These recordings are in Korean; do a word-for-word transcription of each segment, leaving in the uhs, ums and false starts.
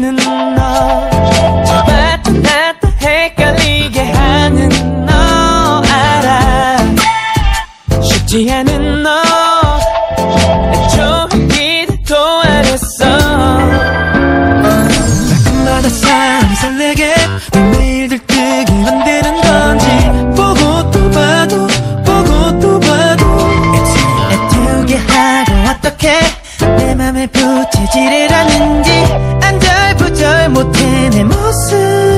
보이는 너, 저봤다 놨다 헷갈리게 하는 너 알아. 쉽지 않은 너 애초에 기대도 안 했어. 가끔마다 사람 설레게 매일 들뜨게 만드는 건지 보고 또 봐도 보고 또 봐도 애투게 하고 어떻게 내 맘에 부채질을 하는지 안절부절 못해 내 모습.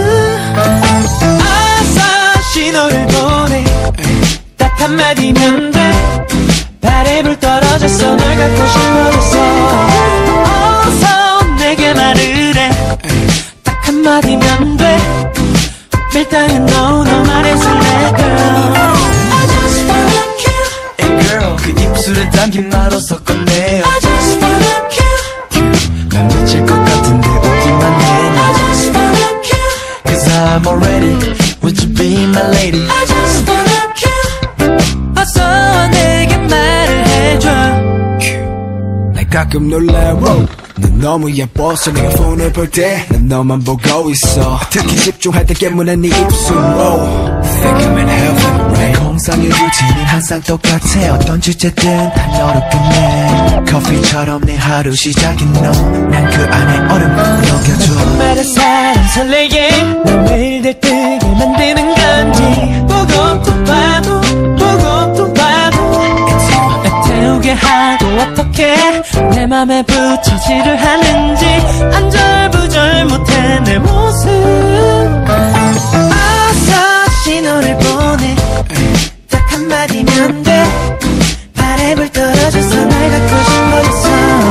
어서 신호를 보내 딱 한마디면 돼. 발에 불 떨어졌어 널 갖고 싶어졌어. 어서 내게 말을 해 딱 한마디면 돼. 밀당은 no no 말해줄래 girl. I just wanna kill Hey girl 그 입술에 담긴 말 어서 꺼내요. I just wanna kill 난 미칠 것 같은데 웃기만 해. I just wanna kill Cause I'm already Would you be my lady. I just wanna kill 어서 내게 말을 해줘. 날 가끔 놀라워 넌 너무 예뻐서 내가 폰을 볼 때 난 너만 보고 있어. 특히 집중할 때 깨무는 네 입술. oh. Think I'm in heaven right? 공상의 루틴은 항상 똑같아. 어떤 주제든 다 너로 끝내. 커피처럼 내 하루 시작인 너. 난 그 안에 얼음을 녹여줘. 말에 사람 설레게 널 매일 들뜨게 만드는 건지 보고 또 봐도 보고 또 봐도 애태우게 하고 어떻게 내 맘에 부채질을 하는지 안절부절 못해 내 모습. 어서 신호를 보내 딱 한마디면 돼. 발에 불 떨어져서 날 갖고 싶어졌어.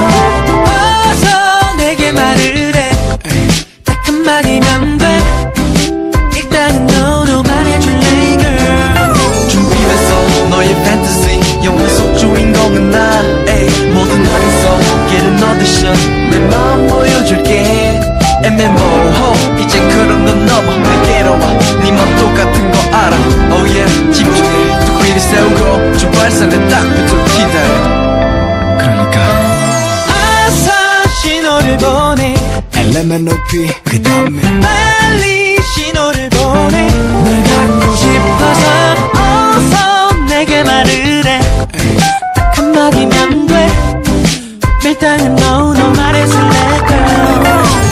어서 내게 말을 해 딱 한마디면 돼. 일단은 no no 말해줄래 girl. 준비됐어 너의 fantasy 영화 속 주인공은 나. 에이 모든 머릿속에는 audition 내 마음 보여줄게. 애매모호 이제 그런 건 넘어 내게로 와. 네 맘 똑같은 거 알아. Oh yeah 집중해 또 귀를 세우고 좀 발산에 딱 붙어 기다려. 그러니까 어서 신호를 보내 엘레멘 높이 그 다음에 빨리 신호를 보내. 널 갖고 싶어서 어서 내게 말을 해 딱 한마디면 돼. 밀당은 no no 말해줄래 girl.